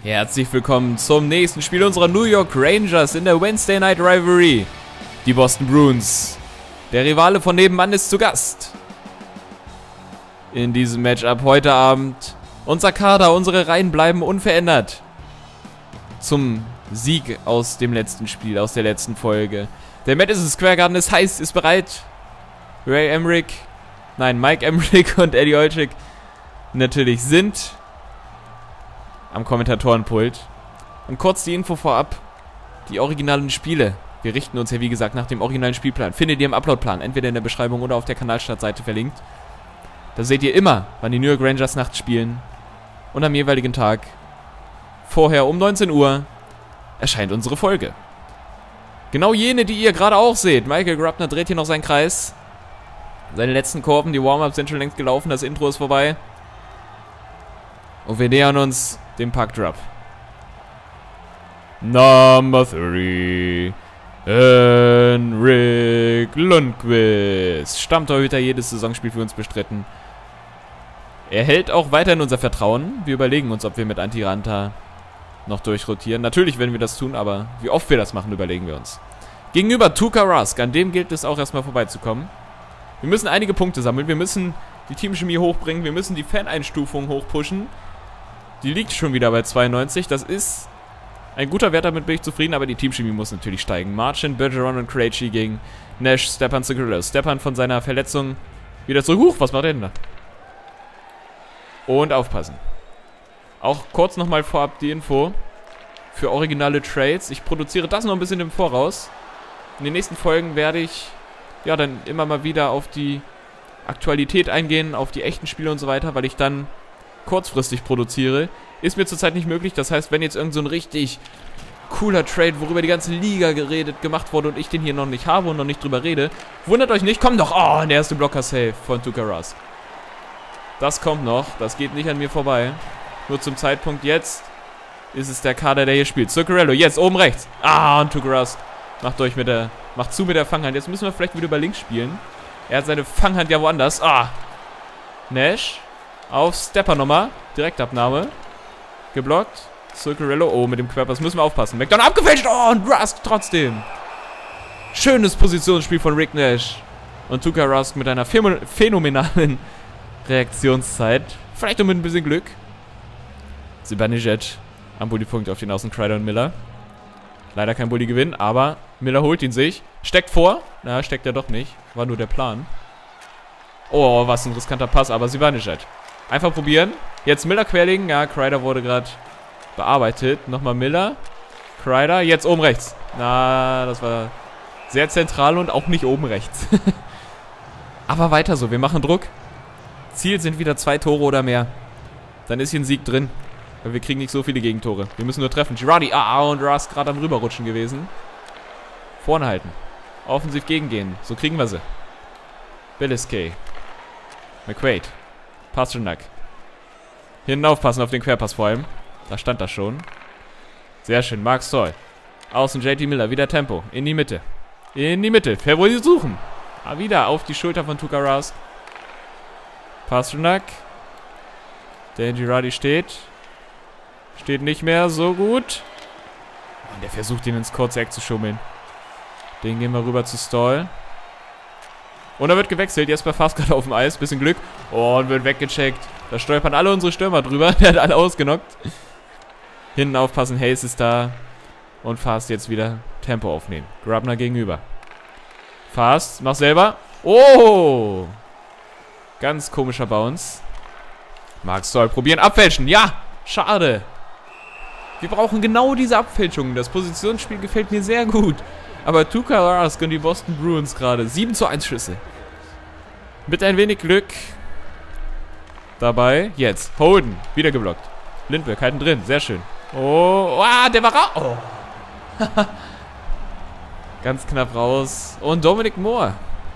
Herzlich willkommen zum nächsten Spiel unserer New York Rangers in der Wednesday Night Rivalry. Die Boston Bruins. Der Rivale von nebenan ist zu Gast. In diesem Matchup heute Abend. Unser Kader, unsere Reihen bleiben unverändert. Zum Sieg aus dem letzten Spiel, aus der letzten Folge. Der Madison Square Garden ist heiß, ist bereit. Mike Emrick und Eddie Olczyk natürlich sind am Kommentatorenpult. Und kurz die Info vorab. Die originalen Spiele. Wir richten uns ja wie gesagt nach dem originalen Spielplan. Findet ihr im Uploadplan, entweder in der Beschreibung oder auf der Kanalstartseite verlinkt. Da seht ihr immer, wann die New York Rangers nachts spielen. Und am jeweiligen Tag, vorher um 19 Uhr, erscheint unsere Folge. Genau jene, die ihr gerade auch seht. Michael Grabner dreht hier noch seinen Kreis. Seine letzten Kurven, die Warm-Ups sind schon längst gelaufen, das Intro ist vorbei. Und wir nähern uns dem Puck-Drop. Number 3. Henrik Lundqvist. Stammtorhüter, jedes Saisonspiel für uns bestritten. Er hält auch weiterhin unser Vertrauen. Wir überlegen uns, ob wir mit Antiranta noch durchrotieren. Natürlich werden wir das tun, aber wie oft wir das machen, überlegen wir uns. Gegenüber Tuukka Rask, an dem gilt es auch erstmal vorbeizukommen. Wir müssen einige Punkte sammeln. Wir müssen die Teamchemie hochbringen. Wir müssen die Fan-Einstufung hochpushen. Die liegt schon wieder bei 92. Das ist ein guter Wert, damit bin ich zufrieden, aber die Teamchemie muss natürlich steigen. Marchand, Bergeron und Krejci gegen Nash, Stepan Zuccarello. Stepan von seiner Verletzung wieder zurück. Huch, was macht er denn da? Und aufpassen. Auch kurz nochmal vorab die Info für originale Trades. Ich produziere das noch ein bisschen im Voraus. In den nächsten Folgen werde ich ja dann immer mal wieder auf die Aktualität eingehen, auf die echten Spiele und so weiter, weil ich dann kurzfristig produziere. Ist mir zurzeit nicht möglich. Das heißt, wenn jetzt irgend so ein richtig cooler Trade, worüber die ganze Liga gemacht wurde und ich den hier noch nicht habe und noch nicht drüber rede, wundert euch nicht, kommt doch. Oh, der erste Blocker-Save von Tuukka Rask. Das kommt noch. Das geht nicht an mir vorbei. Nur zum Zeitpunkt jetzt ist es der Kader, der hier spielt. Zuccarello, jetzt oben rechts. Ah, und Tuukka Rask macht zu mit der Fanghand. Jetzt müssen wir vielleicht wieder über links spielen. Er hat seine Fanghand ja woanders. Ah. Nash. Auf Stepper nochmal. Direktabnahme. Geblockt. Zuccarello. Oh, mit dem Querpass müssen wir aufpassen. McDonald abgefälscht. Oh, und Rask trotzdem. Schönes Positionsspiel von Rick Nash. Und Tuukka Rask mit einer phänomenalen Reaktionszeit. Vielleicht nur mit ein bisschen Glück. Zibanejad am Bully-Punkt auf den Außen. Kreider und Miller. Leider kein Bully-Gewinn, aber Miller holt ihn sich. Steckt vor. Na, steckt er doch nicht. War nur der Plan. Oh, was ein riskanter Pass, aber Zibanejad. Einfach probieren. Jetzt Miller querlegen. Ja, Kreider wurde gerade bearbeitet. Nochmal Miller. Kreider. Jetzt oben rechts. Na, das war sehr zentral und auch nicht oben rechts. Aber weiter so. Wir machen Druck. Ziel sind wieder 2 Tore oder mehr. Dann ist hier ein Sieg drin. Weil wir kriegen nicht so viele Gegentore. Wir müssen nur treffen. Girardi. Ah, und Rask gerade am Rüberrutschen gewesen. Vorne halten. Offensiv gegengehen. So kriegen wir sie. Billiskay. McQuaid. Pasternak. Hinten aufpassen auf den Querpass vor allem. Da stand das schon. Sehr schön. Mark Stoll. Außen JT Miller. Wieder Tempo. In die Mitte. In die Mitte. Wo sie suchen. Ah, wieder auf die Schulter von Tuukka Rask. Pasternak. Der Girardi steht. Steht nicht mehr so gut. Und der versucht ihn ins kurze Eck zu schummeln. Den gehen wir rüber zu Stoll. Und er wird gewechselt. Jetzt bei Fast gerade auf dem Eis. Bisschen Glück. Oh, und wird weggecheckt. Da stolpern alle unsere Stürmer drüber. Der hat alle ausgenockt. Hinten aufpassen. Hayes ist da. Und Fast jetzt wieder Tempo aufnehmen. Grabner gegenüber. Fast. Mach selber. Oh. Ganz komischer Bounce. Mark Stoll probieren. Abfälschen. Ja. Schade. Wir brauchen genau diese Abfälschungen. Das Positionsspiel gefällt mir sehr gut. Aber Tuukka Rask und die Boston Bruins gerade. 7:1 Schüsse. Mit ein wenig Glück. Dabei. Jetzt. Holden. Wieder geblockt. Lindbergh halten drin. Sehr schön. Oh. Ah, der war raus. Oh. Ganz knapp raus. Und Dominic Moore.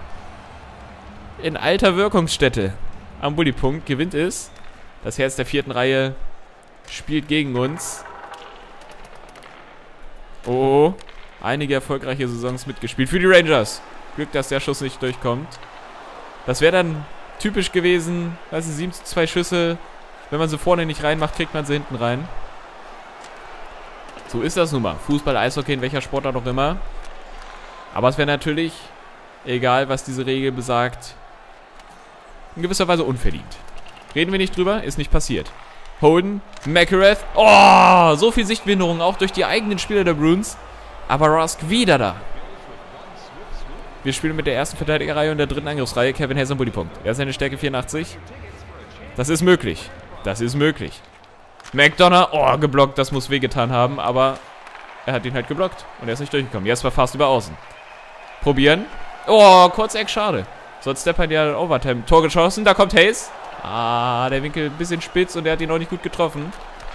In alter Wirkungsstätte. Am Bully-Punkt. Gewinnt es. Das Herz der 4. Reihe spielt gegen uns. Oh. Einige erfolgreiche Saisons mitgespielt für die Rangers. Glück, dass der Schuss nicht durchkommt. Das wäre dann typisch gewesen. Weißt du, 7:2 Schüsse. Wenn man sie vorne nicht reinmacht, kriegt man sie hinten rein. So ist das nun mal. Fußball, Eishockey, in welcher Sportart auch immer. Aber es wäre natürlich, egal was diese Regel besagt, in gewisser Weise unverdient. Reden wir nicht drüber, ist nicht passiert. Holden, McIlrath. Oh, so viel Sichtbehinderung auch durch die eigenen Spieler der Bruins. Aber Rusk wieder da. Wir spielen mit der ersten Verteidigerreihe und der dritten Angriffsreihe. Kevin Hayes am Bullypunkt. Er ist seine Stärke 84. Das ist möglich. Das ist möglich. McDonough, oh, geblockt. Das muss wehgetan haben, aber er hat ihn halt geblockt. Und er ist nicht durchgekommen. Jetzt war fast über außen. Probieren. Oh, kurz Eck, schade. So hat Stepan ja Overtime Tor geschossen. Da kommt Hayes. Ah, der Winkel ein bisschen spitz und er hat ihn auch nicht gut getroffen.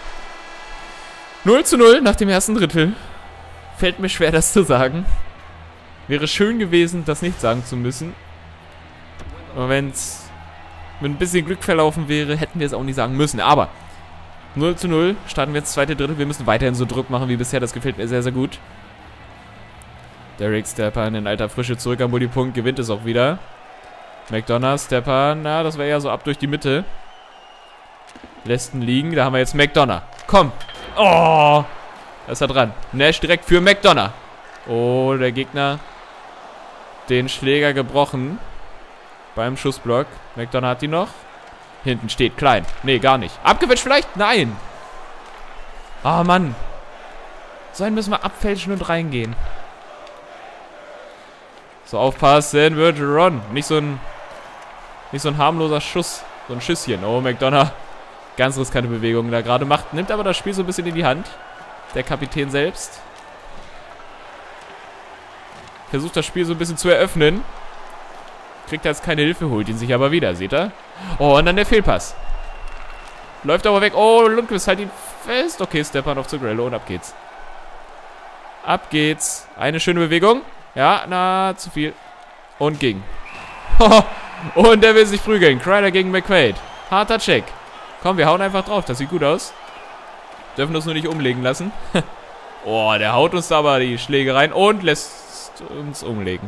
0:0 nach dem ersten Drittel. Fällt mir schwer, das zu sagen. Wäre schön gewesen, das nicht sagen zu müssen. Aber wenn es mit ein bisschen Glück verlaufen wäre, hätten wir es auch nicht sagen müssen. Aber 0:0 starten wir jetzt zweite Drittel. Wir müssen weiterhin so Druck machen wie bisher. Das gefällt mir sehr, sehr gut. Derek Stepan in alter Frische zurück am Bullypunkt. Gewinnt es auch wieder. McDonough, Stepan. Na, das war eher so ab durch die Mitte. Lässt ihn liegen. Da haben wir jetzt McDonough. Komm. Oh. Da ist er dran. Nash direkt für McDonough. Oh, der Gegner den Schläger gebrochen. Beim Schussblock. McDonough hat ihn noch. Hinten steht Klein. Nee, gar nicht. Abgewitscht vielleicht? Nein. Ah, Mann. So einen müssen wir abfälschen und reingehen. So, aufpassen, wird Ron. Nicht so ein harmloser Schuss. So ein Schüsschen. Oh, McDonough. Ganz riskante Bewegung da gerade macht. Nimmt aber das Spiel so ein bisschen in die Hand. Der Kapitän selbst. Versucht das Spiel so ein bisschen zu eröffnen. Kriegt jetzt keine Hilfe, holt ihn sich aber wieder. Seht ihr? Oh, und dann der Fehlpass. Läuft aber weg. Oh, Lundqvist hält ihn fest. Okay, Stepan auf Zugrello und ab geht's. Ab geht's. Eine schöne Bewegung. Ja, na, zu viel. Und ging. Und der will sich prügeln. Kreider gegen McQuaid. Harter Check. Komm, wir hauen einfach drauf. Das sieht gut aus. Dürfen uns nur nicht umlegen lassen. Oh, der haut uns da aber die Schläge rein und lässt uns umlegen.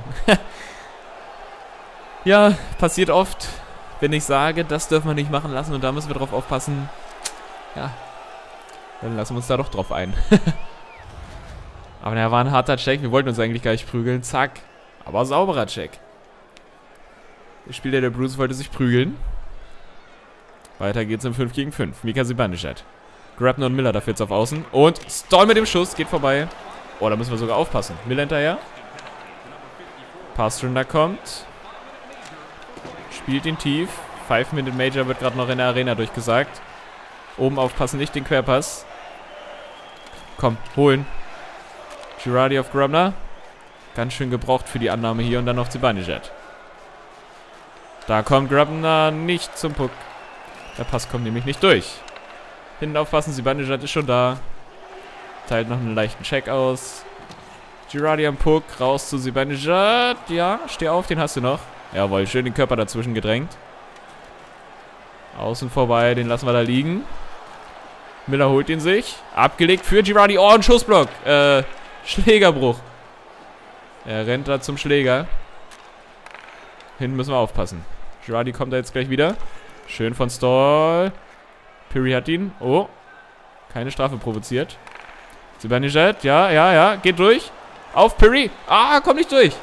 Ja, passiert oft, wenn ich sage, das dürfen wir nicht machen lassen und da müssen wir drauf aufpassen. Ja, dann lassen wir uns da doch drauf ein. Aber der war ein harter Check. Wir wollten uns eigentlich gar nicht prügeln. Zack. Aber sauberer Check. Der Spieler der Bruins wollte sich prügeln. Weiter geht's im 5 gegen 5. Mika Zibanejad. Grabner und Miller dafür jetzt auf Außen. Und Stoll mit dem Schuss. Geht vorbei. Oh, da müssen wir sogar aufpassen. Miller hinterher. Pastrana kommt. Spielt ihn tief. 5-Minute Major wird gerade noch in der Arena durchgesagt. Oben aufpassen, nicht den Querpass. Komm, holen. Girardi auf Grabner. Ganz schön gebraucht für die Annahme hier und dann auf Zibanejad. Da kommt Grabner nicht zum Puck. Der Pass kommt nämlich nicht durch. Hinten aufpassen, Zibanejad ist schon da. Teilt noch einen leichten Check aus. Girardi am Puck, raus zu Zibanejad. Ja, steh auf, den hast du noch. Jawohl, schön den Körper dazwischen gedrängt. Außen vorbei, den lassen wir da liegen. Miller holt ihn sich. Abgelegt für Girardi. Oh, ein Schussblock. Schlägerbruch. Er rennt da zum Schläger. Hinten müssen wir aufpassen. Girardi kommt da jetzt gleich wieder. Schön von Stoll. Pirri hat ihn. Oh. Keine Strafe provoziert. Zibanejad. Ja. Geht durch. Auf Pirri. Ah, kommt nicht durch.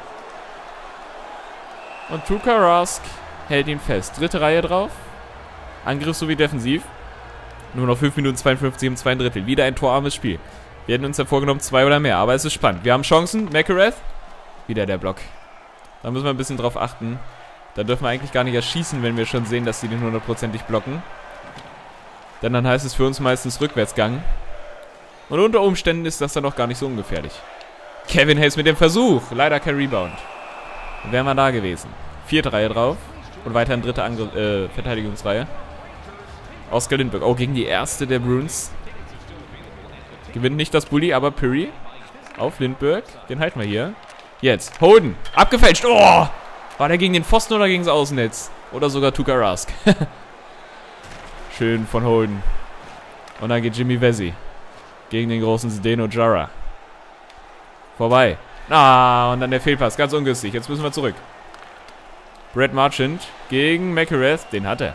Und Tuukka Rask hält ihn fest. Dritte Reihe drauf. Angriff sowie defensiv. Nur noch 5 Minuten 52 im zweiten Drittel. Wieder ein torarmes Spiel. Wir hätten uns ja vorgenommen 2 oder mehr. Aber es ist spannend. Wir haben Chancen. McIlrath. Wieder der Block. Da müssen wir ein bisschen drauf achten. Da dürfen wir eigentlich gar nicht erschießen, wenn wir schon sehen, dass sie den 100%ig blocken. Denn dann heißt es für uns meistens Rückwärtsgang. Und unter Umständen ist das dann auch gar nicht so ungefährlich. Kevin Hayes mit dem Versuch. Leider kein Rebound. Dann wären wir da gewesen. 4. Reihe drauf. Und weiterhin 3. Verteidigungsreihe. Oskar Lindbergh. Oh, gegen die erste der Bruins. Gewinnt nicht das Bully, aber Pirri. Auf Lindbergh. Den halten wir hier. Jetzt. Holden. Abgefälscht. Oh! War der gegen den Pfosten oder gegen das Außennetz? Oder sogar Tuukka Rask. Schön von Holden. Und dann geht Jimmy Vesey. Gegen den großen Zdeno Chara. Vorbei. Ah, und dann der Fehlpass. Ganz ungünstig. Jetzt müssen wir zurück. Brad Marchand gegen McIlrath. Den hat er.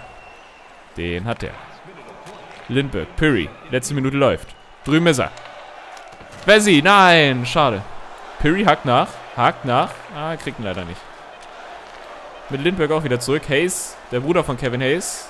Lindbergh. Pirri. Letzte Minute läuft. Drüben ist er. Vesey, nein, schade. Piri hakt nach. Ah, kriegt ihn leider nicht. Mit Lindbergh auch wieder zurück. Hayes, der Bruder von Kevin Hayes.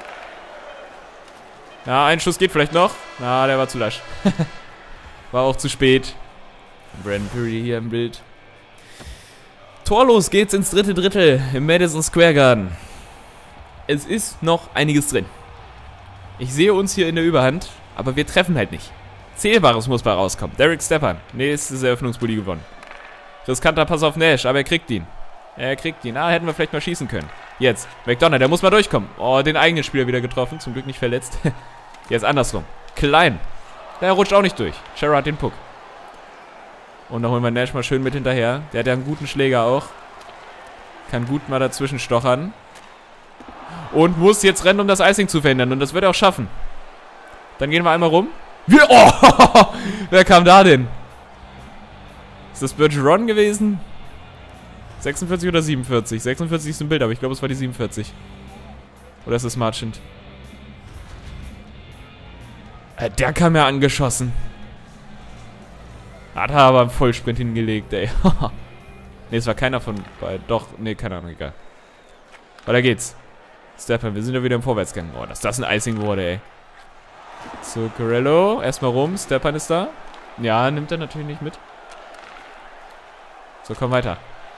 Ja, ein Schuss geht vielleicht noch. Na, der war zu lasch. War auch zu spät. Brandon Piri hier im Bild. Torlos geht's ins dritte Drittel im Madison Square Garden. Es ist noch einiges drin. Ich sehe uns hier in der Überhand, aber wir treffen halt nicht. Zählbares muss bei rauskommen. Derek Stepan. Nächstes Eröffnungsbully gewonnen. Riskanter Pass auf Nash, aber er kriegt ihn. Ah, hätten wir vielleicht mal schießen können. Jetzt. McDonough, der muss mal durchkommen. Oh, den eigenen Spieler wieder getroffen. Zum Glück nicht verletzt. Jetzt andersrum. Klein. Der rutscht auch nicht durch. Sherrod hat den Puck. Und dann holen wir Nash mal schön mit hinterher. Der hat ja einen guten Schläger auch. Kann gut mal dazwischen stochern. Und muss jetzt rennen, um das Icing zu verhindern. Und das wird er auch schaffen. Dann gehen wir einmal rum. Oh, wer kam da denn? Ist das Bergeron gewesen? 46 oder 47? 46 ist im Bild, aber ich glaube, es war die 47. Oder ist es Marchand? Der kam ja angeschossen. Hat er aber einen Vollsprint hingelegt, ey. Ne, es war keiner von beiden. Doch, ne, keine Ahnung, egal. Weiter geht's. Stepan, wir sind ja wieder im Vorwärtsgang. Oh, dass das ein Icing wurde, ey. Zuccarello, erstmal rum. Stepan ist da. Ja, nimmt er natürlich nicht mit. So, komm weiter.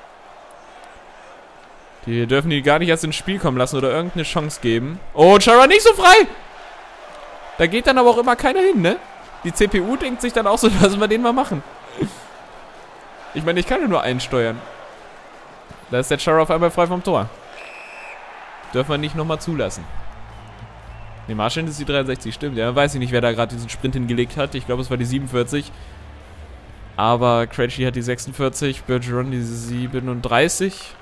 Die dürfen die gar nicht erst ins Spiel kommen lassen oder irgendeine Chance geben. Oh, Chara nicht so frei! Da geht dann aber auch immer keiner hin, ne? Die CPU denkt sich dann auch so, lassen wir den mal machen. Ich meine, ich kann ja nur einsteuern. Da ist der Chara auf einmal frei vom Tor. Dürfen wir nicht nochmal zulassen. Ne, Marchand ist die 63, stimmt. Ja, weiß ich nicht, wer da gerade diesen Sprint hingelegt hat. Ich glaube, es war die 47. Aber Krejci hat die 46, Bergeron die 37.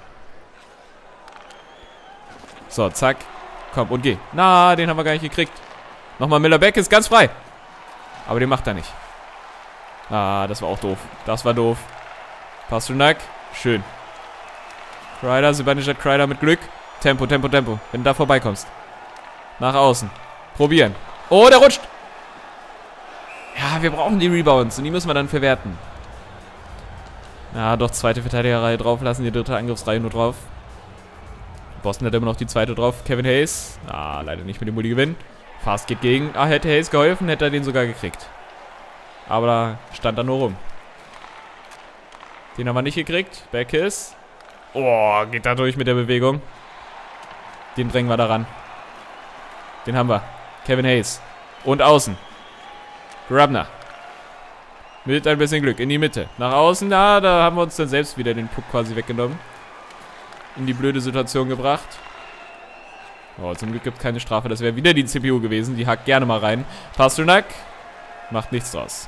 So, zack. Komm, und geh. Na, den haben wir gar nicht gekriegt. Nochmal Miller Beck ist ganz frei. Aber den macht er nicht. Ah, das war auch doof. Das war doof. Pasternak. Schön. Kreider, Zibanejad Kreider mit Glück. Tempo, Tempo, Tempo. Wenn du da vorbeikommst. Nach außen. Probieren. Oh, der rutscht. Ja, wir brauchen die Rebounds. Und die müssen wir dann verwerten. Ja, doch, zweite Verteidigerreihe drauf lassen. Die dritte Angriffsreihe nur drauf. Boston hat immer noch die zweite drauf. Kevin Hayes. Ah, leider nicht mit dem Multi-Gewinn. Fast geht gegen. Ah, hätte Hayes geholfen, hätte er den sogar gekriegt. Aber da stand er nur rum. Den haben wir nicht gekriegt. Backkiss. Oh, geht da durch mit der Bewegung. Den drängen wir da ran. Den haben wir. Kevin Hayes. Und außen. Grabner. Mit ein bisschen Glück. In die Mitte. Nach außen. Na, da haben wir uns dann selbst wieder den Puck quasi weggenommen. In die blöde Situation gebracht. Oh, zum Glück gibt es keine Strafe. Das wäre wieder die CPU gewesen. Die hackt gerne mal rein. Pasternak. Macht nichts draus.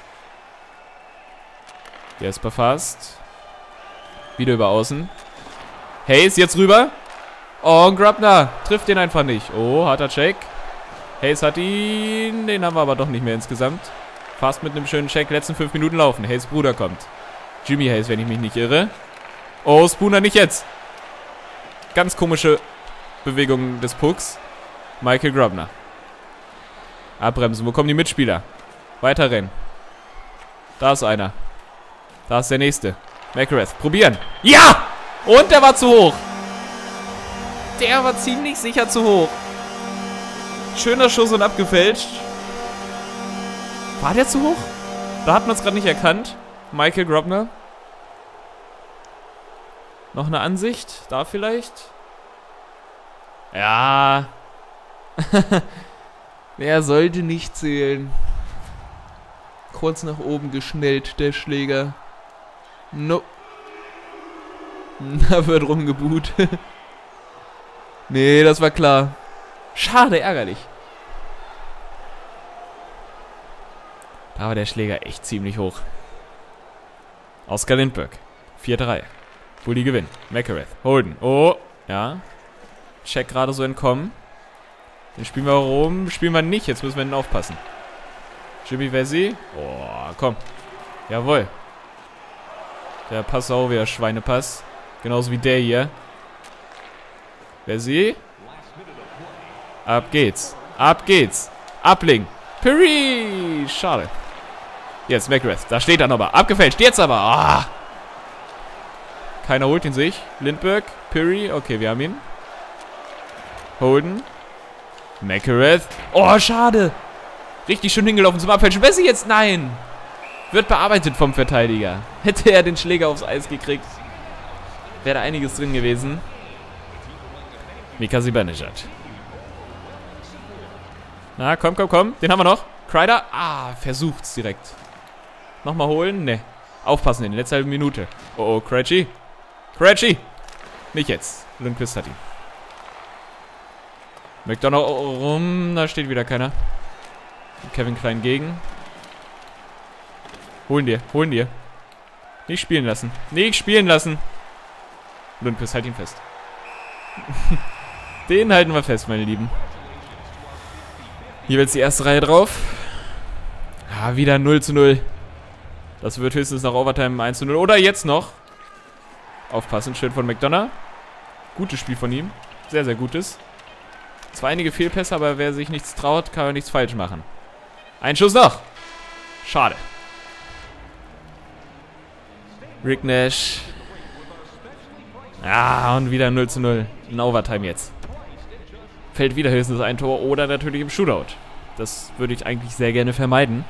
Jesper fast. Wieder über außen. Hayes jetzt rüber. Oh, und Grabner trifft den einfach nicht. Oh, harter Check. Hayes hat ihn. Den haben wir aber doch nicht mehr insgesamt. Fast mit einem schönen Check. Letzten 5 Minuten laufen. Hayes Bruder kommt. Jimmy Hayes, wenn ich mich nicht irre. Oh, Spooner nicht jetzt. Ganz komische Bewegung des Pucks. Michael Grabner. Abbremsen. Wo kommen die Mitspieler? Weiter rennen. Da ist einer. Da ist der nächste. McGrath. Probieren. Ja! Und der war zu hoch. Der war ziemlich sicher zu hoch. Schöner Schuss und abgefälscht. War der zu hoch? Da hat man es gerade nicht erkannt. Michael Grabner. Noch eine Ansicht? Da vielleicht? Ja. Er sollte nicht zählen. Kurz nach oben geschnellt, der Schläger. No. Da wird rumgebuht. Nee, das war klar. Schade, ärgerlich. Da war der Schläger echt ziemlich hoch. Oscar Lindbergh. 4-3. Bulli gewinnt. McGrath. Holden. Oh. Ja. Check gerade so entkommen. Den spielen wir rum. Spielen wir nicht. Jetzt müssen wir ihn aufpassen. Jimmy Vesey. Oh, komm. Jawohl. Der Pass auch wieder Schweinepass. Genauso wie der hier. Vesey. Ab geht's. Ab geht's. Abling. Piri. Schade. Jetzt McGrath. Da steht er nochmal. Abgefälscht. Jetzt aber. Ah. Keiner holt ihn sich. Lindbergh. Pirri. Okay, wir haben ihn. Holden. McGrath. Oh, schade. Richtig schön hingelaufen zum Abfälschen. Bessie jetzt? Nein. Wird bearbeitet vom Verteidiger. Hätte er den Schläger aufs Eis gekriegt, wäre da einiges drin gewesen. Mika Zibanejad. Na, komm, komm, komm. Den haben wir noch. Kreider. Ah, versucht's direkt. Nochmal holen? Ne. Aufpassen in der letzten halben Minute. Oh, oh, Krejci. Krejci. Nicht jetzt. Lundqvist hat ihn. McDonough rum. Da steht wieder keiner. Kevin Klein gegen. Holen dir, holen dir. Nicht spielen lassen. Nicht spielen lassen. Lundqvist, halt ihn fest. Den halten wir fest, meine Lieben. Hier wird die erste Reihe drauf. Ah, wieder 0:0. Das wird höchstens nach Overtime 1:0. Oder jetzt noch. Aufpassen, schön von McDonough. Gutes Spiel von ihm. Sehr, sehr gutes. Zwar einige Fehlpässe, aber wer sich nichts traut, kann nichts falsch machen. Ein Schuss noch. Schade. Rick Nash. Ja, und wieder 0:0. In Overtime jetzt. Fällt wieder höchstens ein Tor oder natürlich im Shootout. Das würde ich eigentlich sehr gerne vermeiden.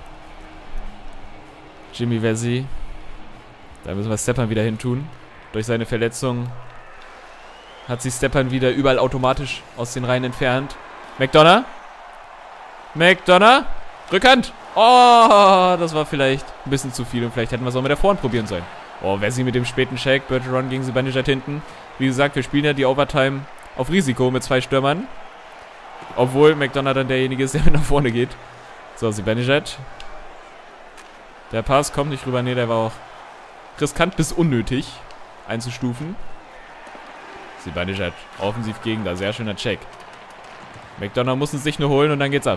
Jimmy Vesey. Da müssen wir Stepan wieder hin tun. Durch seine Verletzung hat sich Stepan wieder überall automatisch aus den Reihen entfernt. McDonough. McDonough. Rückhand. Oh, das war vielleicht ein bisschen zu viel und vielleicht hätten wir es auch mit der Vorhand probieren sollen. Oh, Vesey mit dem späten Check. Bergeron gegen Zibanejad hinten. Wie gesagt, wir spielen ja die Overtime auf Risiko mit 2 Stürmern. Obwohl McDonough dann derjenige ist, der nach vorne geht. So, Zibanejad. Der Pass kommt nicht rüber. Ne, der war auch riskant bis unnötig einzustufen. Zibanejad offensiv gegen da. Sehr schöner Check. McDonough muss es sich nur holen und dann geht's ab.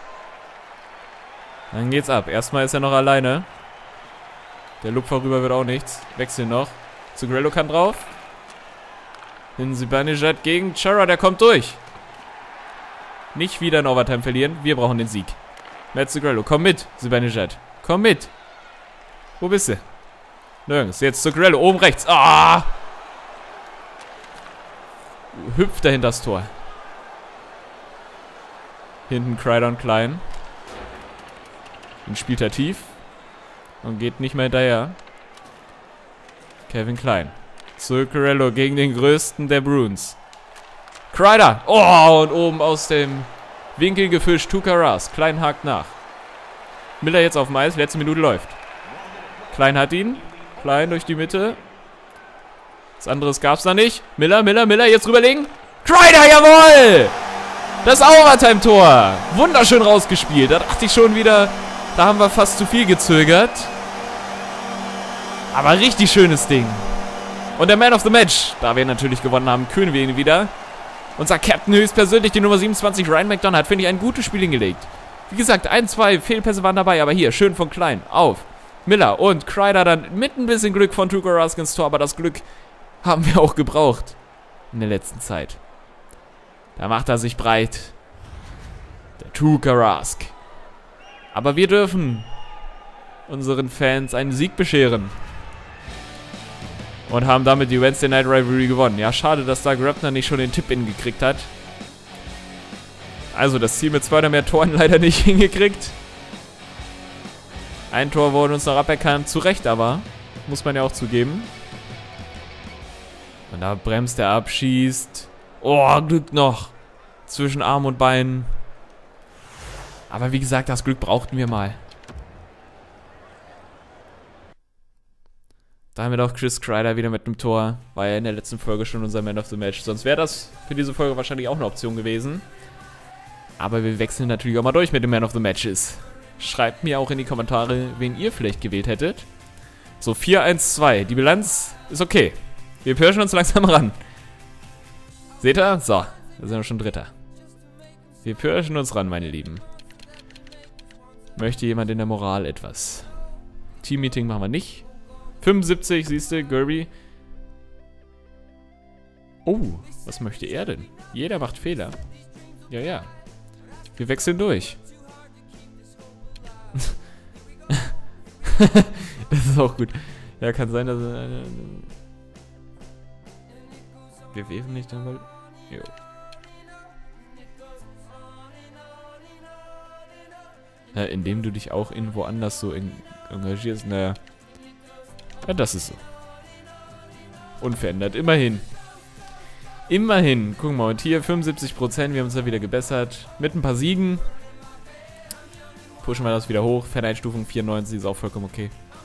Dann geht's ab. Erstmal ist er noch alleine. Der Look vorüber wird auch nichts. Wechseln noch. Zuccarello kann drauf. In Zibanejad gegen Chara, der kommt durch. Nicht wieder in Overtime verlieren. Wir brauchen den Sieg. Matt Zuccarello, komm mit, Zibanejad. Komm mit. Wo bist du? Nirgends. Jetzt Zuccarello, oben rechts. Ah! Hüpft dahinter das Tor. Hinten Kreider und Klein. Den spielt er tief. Und geht nicht mehr hinterher. Kevin Klein. Zuccarello gegen den größten der Bruins. Kreider. Oh, und oben aus dem Winkel gefischt. Tuukka Rask. Klein hakt nach. Miller jetzt auf dem Eis. Letzte Minute läuft. Klein hat ihn. Klein durch die Mitte. Was anderes gab's da nicht. Miller, Miller, Miller. Jetzt rüberlegen. Kreider, jawohl! Das Overtime-Tor. Wunderschön rausgespielt. Da dachte ich schon wieder, da haben wir fast zu viel gezögert. Aber richtig schönes Ding. Und der Man of the Match, da wir natürlich gewonnen haben, kühlen wir ihn wieder. Unser Captain höchstpersönlich, die Nummer 27, Ryan McDonough, hat, finde ich, ein gutes Spiel hingelegt. Wie gesagt, 1, 2 Fehlpässe waren dabei, aber hier, schön von Klein, auf. Miller und Kreider dann mit ein bisschen Glück von Tuukka Rask ins Tor, aber das Glück haben wir auch gebraucht in der letzten Zeit. Da macht er sich breit. Der Tuukka Rask. Aber wir dürfen unseren Fans einen Sieg bescheren. Und haben damit die Wednesday Night Rivalry gewonnen. Ja, schade, dass da Grabner nicht schon den Tip-In gekriegt hat. Also das Ziel mit 2 oder mehr Toren leider nicht hingekriegt. Ein Tor wurde uns noch aberkannt. Zu Recht aber. Muss man ja auch zugeben. Und da bremst er ab, schießt. Oh, Glück noch. Zwischen Arm und Bein. Aber wie gesagt, das Glück brauchten wir mal. Damit auch Chris Kreider wieder mit einem Tor. War ja in der letzten Folge schon unser Man of the Match. Sonst wäre das für diese Folge wahrscheinlich auch eine Option gewesen. Aber wir wechseln natürlich auch mal durch mit den Man of the Matches. Schreibt mir auch in die Kommentare, wen ihr vielleicht gewählt hättet. So, 4-1-2. Die Bilanz ist okay. Wir pirschen uns langsam ran. Seht ihr? So, da sind wir schon Dritter. Wir pirschen uns ran, meine Lieben. Möchte jemand in der Moral etwas? Team-Meeting machen wir nicht. 75, siehst du, Gerby. Oh, was möchte er denn? Jeder macht Fehler. Ja, ja. Wir wechseln durch. Das ist auch gut. Ja, kann sein, dass... wir wären nicht dann, weil... Jo. Ja, indem du dich auch irgendwo anders so engagierst. Naja. Ja, das ist so. Unverändert. Immerhin. Immerhin. Guck mal, und hier 75%. Wir haben uns da wieder gebessert. Mit ein paar Siegen. Pushen wir das wieder hoch. Ferneinstufung 94 ist auch vollkommen okay.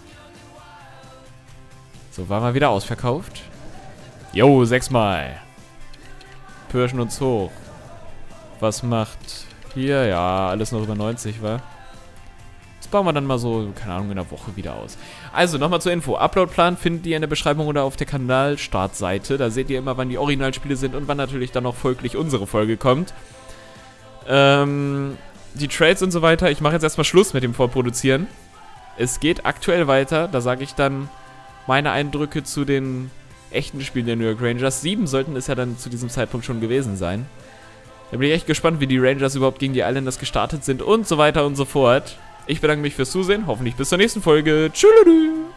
So, waren wir wieder ausverkauft. Jo, 6-mal. Pirschen uns hoch. Was macht hier? Ja, alles noch über 90, wa? Das bauen wir dann mal so, keine Ahnung, in einer Woche wieder aus. Also, nochmal zur Info. Uploadplan findet ihr in der Beschreibung oder auf der Kanalstartseite. Da seht ihr immer, wann die Originalspiele sind und wann natürlich dann noch folglich unsere Folge kommt. Die Trades und so weiter. Ich mache jetzt erstmal Schluss mit dem Vorproduzieren. Es geht aktuell weiter. Da sage ich dann meine Eindrücke zu den echten Spielen der New York Rangers. 7 sollten es ja dann zu diesem Zeitpunkt schon gewesen sein. Da bin ich echt gespannt, wie die Rangers überhaupt gegen die Islanders gestartet sind und so weiter und so fort. Ich bedanke mich fürs Zusehen. Hoffentlich bis zur nächsten Folge. Tschüss.